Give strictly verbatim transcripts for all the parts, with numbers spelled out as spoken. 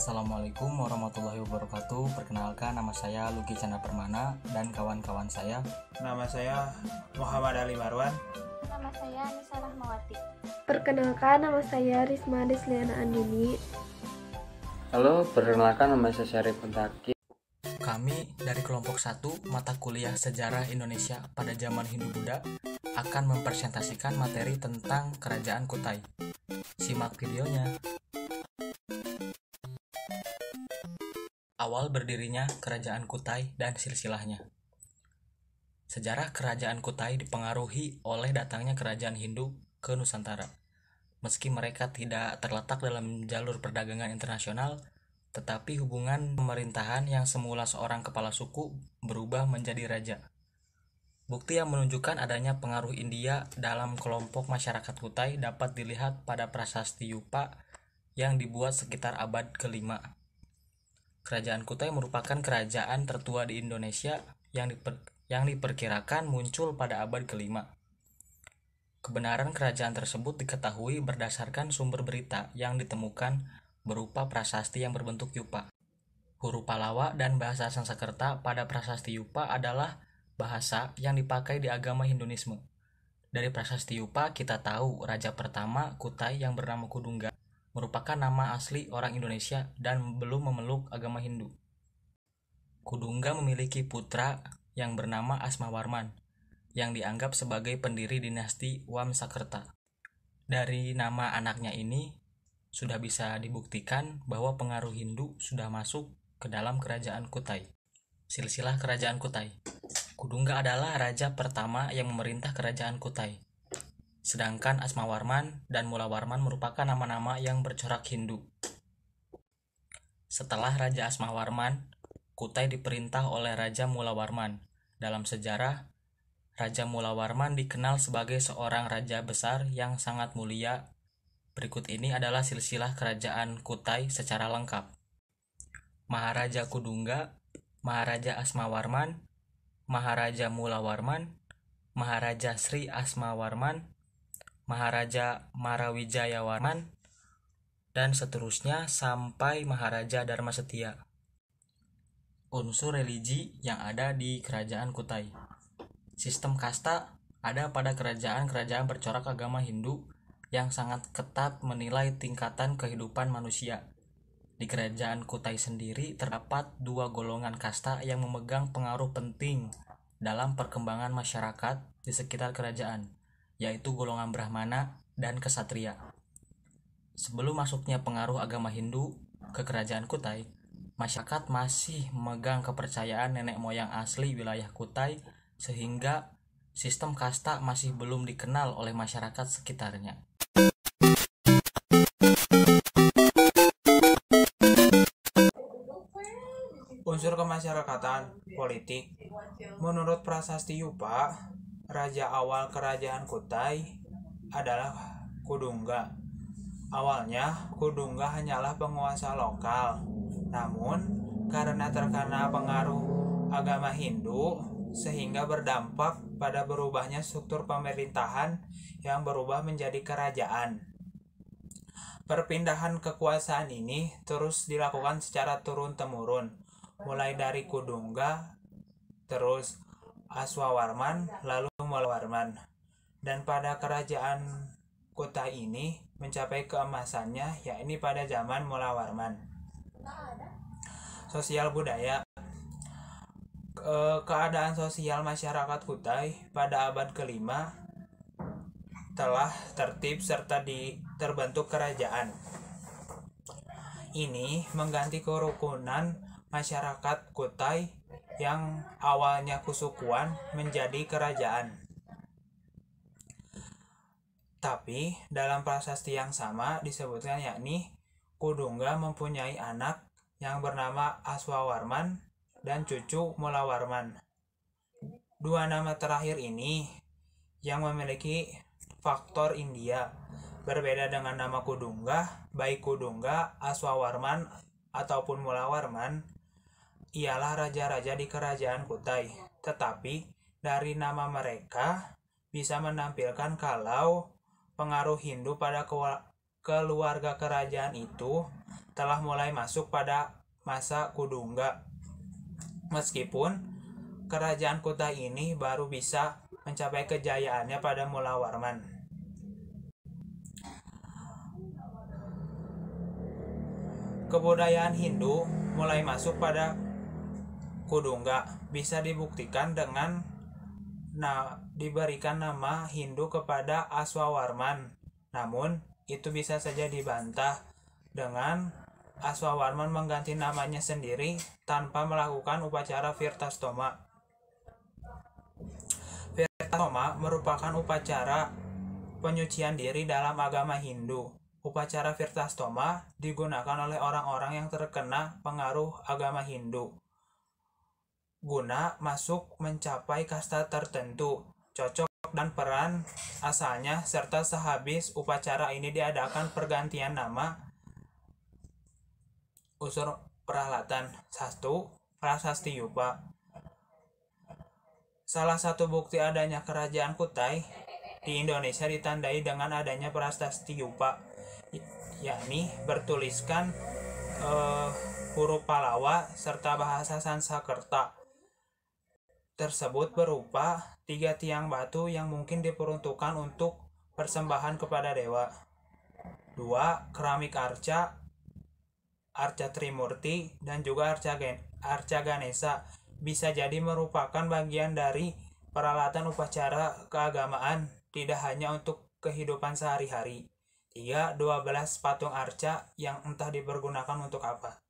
Assalamualaikum warahmatullahi wabarakatuh. Perkenalkan, nama saya Luki Chandra Permana dan kawan-kawan saya. Nama saya Muhammad Ali Marwan. Nama saya Anissa Rahmawati. Perkenalkan, nama saya Risma Desliana Andini. Halo, perkenalkan nama saya Syarif Pentaki. Kami dari kelompok satu mata kuliah Sejarah Indonesia pada zaman Hindu-Buddha akan mempresentasikan materi tentang Kerajaan Kutai. Simak videonya. Awal berdirinya Kerajaan Kutai dan silsilahnya. Sejarah Kerajaan Kutai dipengaruhi oleh datangnya kerajaan Hindu ke Nusantara. Meski mereka tidak terletak dalam jalur perdagangan internasional, tetapi hubungan pemerintahan yang semula seorang kepala suku berubah menjadi raja. Bukti yang menunjukkan adanya pengaruh India dalam kelompok masyarakat Kutai dapat dilihat pada prasasti Yupa yang dibuat sekitar abad kelima. Kerajaan Kutai merupakan kerajaan tertua di Indonesia yang, diper, yang diperkirakan muncul pada abad kelima. Kebenaran kerajaan tersebut diketahui berdasarkan sumber berita yang ditemukan berupa prasasti yang berbentuk Yupa. Huruf Palawa dan bahasa Sanskerta pada prasasti Yupa adalah bahasa yang dipakai di agama Hinduisme. Dari prasasti Yupa kita tahu raja pertama Kutai yang bernama Kudungga merupakan nama asli orang Indonesia dan belum memeluk agama Hindu. Kudungga memiliki putra yang bernama Asmawarman, yang dianggap sebagai pendiri dinasti Wamsakerta. Dari nama anaknya ini, sudah bisa dibuktikan bahwa pengaruh Hindu sudah masuk ke dalam kerajaan Kutai. Silsilah kerajaan Kutai. Kudungga adalah raja pertama yang memerintah kerajaan Kutai. Sedangkan Asmawarman dan Mulawarman merupakan nama-nama yang bercorak Hindu. Setelah Raja Asmawarman, Kutai diperintah oleh Raja Mulawarman. Dalam sejarah, Raja Mulawarman dikenal sebagai seorang raja besar yang sangat mulia. Berikut ini adalah silsilah kerajaan Kutai secara lengkap. Maharaja Kudungga, Maharaja Asmawarman, Maharaja Mulawarman, Maharaja Sri Asmawarman, Maharaja Marawijayawarman, dan seterusnya sampai Maharaja Dharmasetia. Unsur religi yang ada di kerajaan Kutai. Sistem kasta ada pada kerajaan-kerajaan bercorak agama Hindu yang sangat ketat menilai tingkatan kehidupan manusia. Di kerajaan Kutai sendiri terdapat dua golongan kasta yang memegang pengaruh penting dalam perkembangan masyarakat di sekitar kerajaan, yaitu golongan Brahmana dan Ksatria. Sebelum masuknya pengaruh agama Hindu ke kerajaan Kutai, masyarakat masih memegang kepercayaan nenek moyang asli wilayah Kutai sehingga sistem kasta masih belum dikenal oleh masyarakat sekitarnya. Unsur kemasyarakatan politik. Menurut prasasti Yupa, raja awal kerajaan Kutai adalah Kudungga. Awalnya, Kudungga hanyalah penguasa lokal. Namun, karena terkena pengaruh agama Hindu, sehingga berdampak pada berubahnya struktur pemerintahan yang berubah menjadi kerajaan. Perpindahan kekuasaan ini terus dilakukan secara turun-temurun, mulai dari Kudungga, terus Aswawarman, lalu Mulawarman. Dan pada kerajaan Kutai ini mencapai keemasannya, yakni pada zaman Mulawarman. Sosial budaya. Keadaan sosial masyarakat Kutai pada abad kelima telah tertib serta di terbentuk kerajaan. Ini mengganti kerukunan masyarakat Kutai yang awalnya kusukuan menjadi kerajaan. Tapi dalam prasasti yang sama disebutkan yakni Kudungga mempunyai anak yang bernama Aswawarman dan cucu Mulawarman. Dua nama terakhir ini yang memiliki faktor India. Berbeda dengan nama Kudungga, baik Kudungga, Aswawarman ataupun Mulawarman ialah raja-raja di kerajaan Kutai. Tetapi dari nama mereka bisa menampilkan kalau pengaruh Hindu pada keluarga kerajaan itu telah mulai masuk pada masa Kudungga. Meskipun kerajaan Kutai ini baru bisa mencapai kejayaannya pada Mula Warman. Kebudayaan Hindu mulai masuk pada Kudungga bisa dibuktikan dengan nah, diberikan nama Hindu kepada Aswawarman. Namun, itu bisa saja dibantah dengan Aswawarman mengganti namanya sendiri tanpa melakukan upacara Virtastoma. Virtastoma merupakan upacara penyucian diri dalam agama Hindu. Upacara Virtastoma digunakan oleh orang-orang yang terkena pengaruh agama Hindu guna masuk mencapai kasta tertentu, cocok dan peran asalnya, serta sehabis upacara ini diadakan pergantian nama unsur peralatan. Satu, Prasasti Yupa. Salah satu bukti adanya kerajaan Kutai di Indonesia ditandai dengan adanya Prasasti Yupa, yakni bertuliskan eh, huruf Palawa serta bahasa Sanskerta. Tersebut berupa tiga tiang batu yang mungkin diperuntukkan untuk persembahan kepada dewa. Dua, keramik arca, arca Trimurti, dan juga arca, arca Ganesha bisa jadi merupakan bagian dari peralatan upacara keagamaan, tidak hanya untuk kehidupan sehari-hari. Tiga, dua belas patung arca yang entah dipergunakan untuk apa.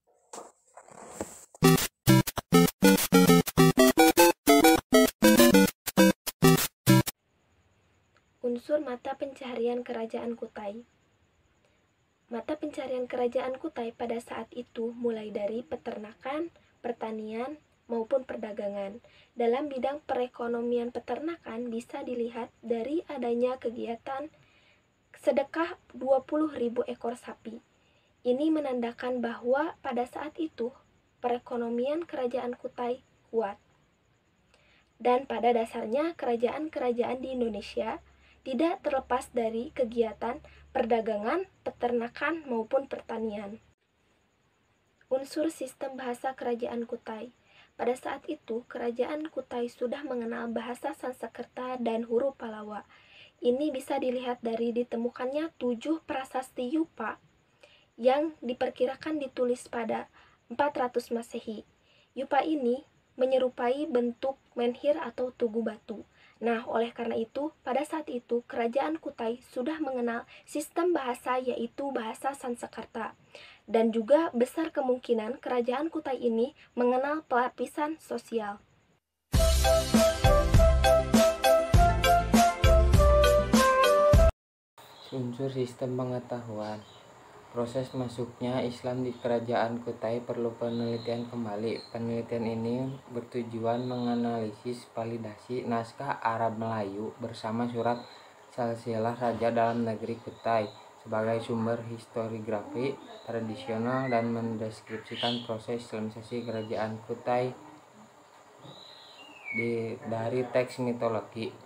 Unsur mata pencaharian kerajaan Kutai. Mata pencaharian kerajaan Kutai pada saat itu mulai dari peternakan, pertanian, maupun perdagangan. Dalam bidang perekonomian peternakan bisa dilihat dari adanya kegiatan sedekah dua puluh ribu ekor sapi. Ini menandakan bahwa pada saat itu perekonomian kerajaan Kutai kuat. Dan pada dasarnya kerajaan-kerajaan di Indonesia tidak terlepas dari kegiatan perdagangan, peternakan, maupun pertanian. Unsur sistem bahasa kerajaan Kutai. Pada saat itu, kerajaan Kutai sudah mengenal bahasa Sanskerta dan huruf Palawa. Ini bisa dilihat dari ditemukannya tujuh prasasti Yupa yang diperkirakan ditulis pada empat ratus Masehi. Yupa ini menyerupai bentuk menhir atau tugu batu. Nah, oleh karena itu, pada saat itu kerajaan Kutai sudah mengenal sistem bahasa yaitu bahasa Sanskerta. Dan juga besar kemungkinan kerajaan Kutai ini mengenal pelapisan sosial. Unsur sistem pengetahuan. Proses masuknya Islam di kerajaan Kutai perlu penelitian kembali. Penelitian ini bertujuan menganalisis validasi naskah Arab Melayu bersama surat silsilah raja dalam negeri Kutai sebagai sumber historiografi tradisional dan mendeskripsikan proses Islamisasi kerajaan Kutai di, dari teks mitologi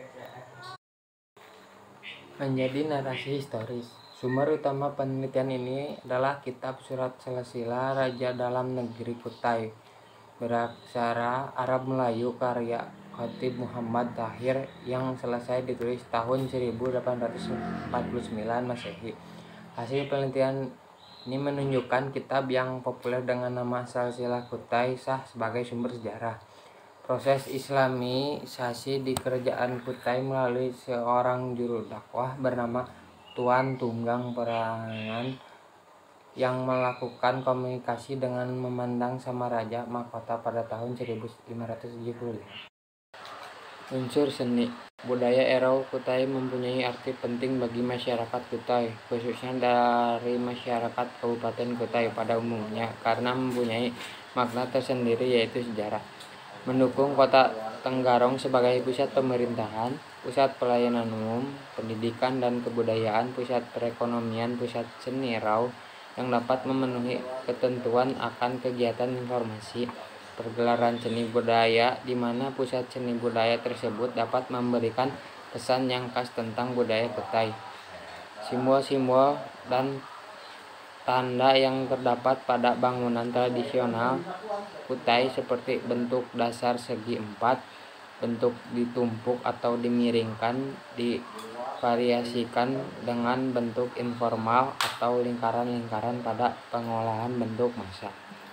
menjadi narasi historis. Sumber utama penelitian ini adalah kitab Surat Silsilah Raja dalam Negeri Kutai beraksara Arab Melayu karya Khatib Muhammad Tahir yang selesai ditulis tahun seribu delapan ratus empat puluh sembilan Masehi. Hasil penelitian ini menunjukkan kitab yang populer dengan nama Silsilah Kutai sah sebagai sumber sejarah. Proses Islamisasi di kerajaan Kutai melalui seorang juru dakwah bernama Tuan Tunggang Perangan yang melakukan komunikasi dengan memandang sama Raja Mahkota pada tahun seribu lima ratus tujuh puluh lima. Unsur seni. Budaya Erau Kutai mempunyai arti penting bagi masyarakat Kutai, khususnya dari masyarakat Kabupaten Kutai pada umumnya, karena mempunyai makna tersendiri yaitu sejarah. Mendukung kota Tenggarong sebagai pusat pemerintahan, pusat pelayanan umum, pendidikan dan kebudayaan, pusat perekonomian, pusat seni Erau yang dapat memenuhi ketentuan akan kegiatan informasi, pergelaran seni budaya di mana pusat seni budaya tersebut dapat memberikan pesan yang khas tentang budaya Kutai. Simbol-simbol dan tanda yang terdapat pada bangunan tradisional Kutai seperti bentuk dasar segi empat, bentuk ditumpuk atau dimiringkan, divariasikan dengan bentuk informal atau lingkaran-lingkaran pada pengolahan bentuk massa.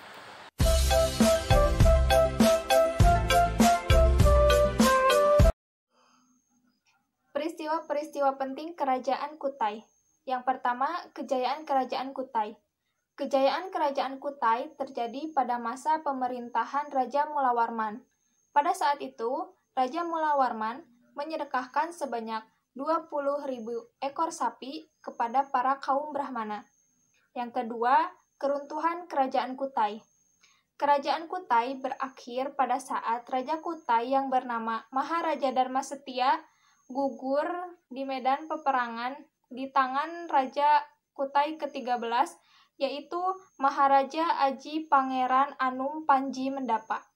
Peristiwa-peristiwa penting Kerajaan Kutai. Yang pertama, kejayaan Kerajaan Kutai. Kejayaan Kerajaan Kutai terjadi pada masa pemerintahan Raja Mulawarman. Pada saat itu, Raja Mulawarman menyedekahkan sebanyak dua puluh ribu ekor sapi kepada para kaum Brahmana. Yang kedua, keruntuhan Kerajaan Kutai. Kerajaan Kutai berakhir pada saat Raja Kutai yang bernama Maharaja Dharma Setia gugur di medan peperangan di tangan Raja Kutai ketiga belas, yaitu Maharaja Aji Pangeran Anum Panji Mendapa.